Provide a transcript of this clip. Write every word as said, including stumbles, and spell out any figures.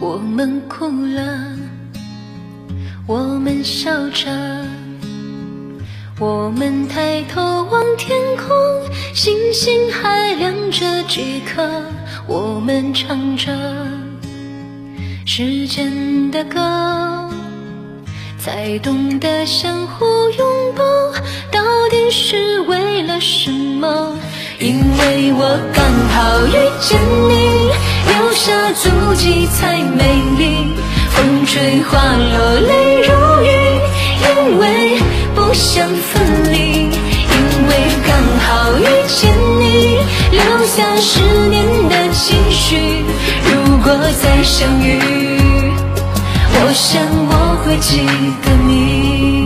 我们哭了，我们笑着，我们抬头望天空，星星还亮着几颗，我们唱着时间的歌，才懂得相互拥抱，到底是为了什么？因为我刚好遇见你，留下足迹才美丽，风吹花落泪如雨，因为不想分离，因为刚好遇见你，留下十年的期许，如果再相遇，我想我会记得你。